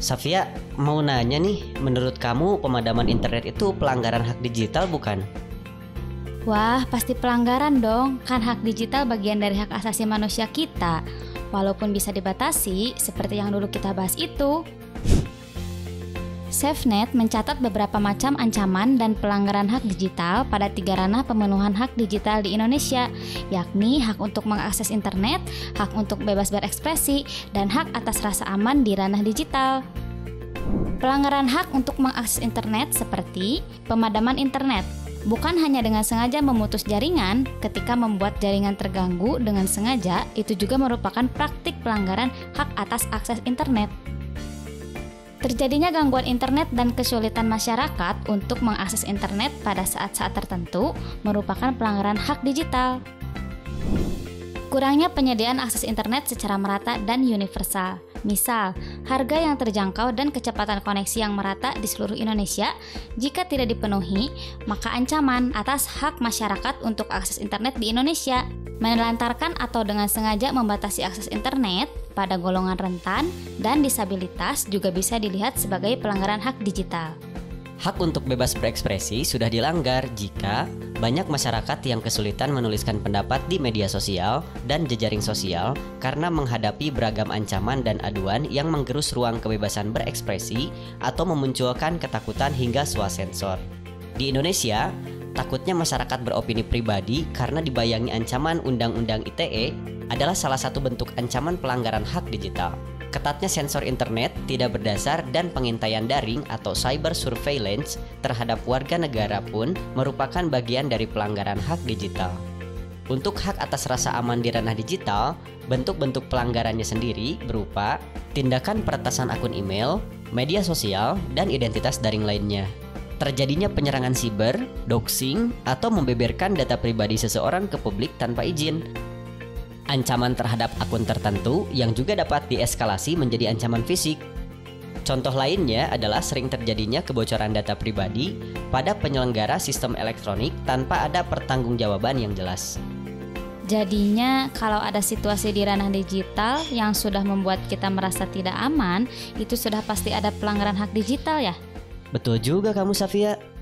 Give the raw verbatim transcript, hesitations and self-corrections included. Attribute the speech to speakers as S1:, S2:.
S1: Safia, mau nanya nih, menurut kamu pemadaman internet itu pelanggaran hak digital bukan?
S2: Wah, pasti pelanggaran dong, kan hak digital bagian dari hak asasi manusia kita. Walaupun bisa dibatasi, seperti yang dulu kita bahas itu. SafeNet mencatat beberapa macam ancaman dan pelanggaran hak digital pada tiga ranah pemenuhan hak digital di Indonesia, yakni hak untuk mengakses internet, hak untuk bebas berekspresi, dan hak atas rasa aman di ranah digital. Pelanggaran hak untuk mengakses internet seperti pemadaman internet. Bukan hanya dengan sengaja memutus jaringan, ketika membuat jaringan terganggu dengan sengaja, itu juga merupakan praktik pelanggaran hak atas akses internet. Terjadinya gangguan internet dan kesulitan masyarakat untuk mengakses internet pada saat-saat tertentu merupakan pelanggaran hak digital. Kurangnya penyediaan akses internet secara merata dan universal. Misal, harga yang terjangkau dan kecepatan koneksi yang merata di seluruh Indonesia. Jika tidak dipenuhi, maka ancaman atas hak masyarakat untuk akses internet di Indonesia. Menelantarkan atau dengan sengaja membatasi akses internet pada golongan rentan dan disabilitas juga bisa dilihat sebagai pelanggaran hak digital.
S1: Hak untuk bebas berekspresi sudah dilanggar jika banyak masyarakat yang kesulitan menuliskan pendapat di media sosial dan jejaring sosial karena menghadapi beragam ancaman dan aduan yang menggerus ruang kebebasan berekspresi atau memunculkan ketakutan hingga swasensor. Di Indonesia, takutnya masyarakat beropini pribadi karena dibayangi ancaman Undang-Undang I T E adalah salah satu bentuk ancaman pelanggaran hak digital. Ketatnya sensor internet tidak berdasar dan pengintaian daring atau cyber surveillance terhadap warga negara pun merupakan bagian dari pelanggaran hak digital. Untuk hak atas rasa aman di ranah digital, bentuk-bentuk pelanggarannya sendiri berupa tindakan peretasan akun email, media sosial, dan identitas daring lainnya. Terjadinya penyerangan siber, doxing, atau membeberkan data pribadi seseorang ke publik tanpa izin. Ancaman terhadap akun tertentu yang juga dapat dieskalasi menjadi ancaman fisik. Contoh lainnya adalah sering terjadinya kebocoran data pribadi pada penyelenggara sistem elektronik tanpa ada pertanggungjawaban yang jelas.
S2: Jadinya, kalau ada situasi di ranah digital yang sudah membuat kita merasa tidak aman, itu sudah pasti ada pelanggaran hak digital ya?
S1: Betul juga kamu, Safia.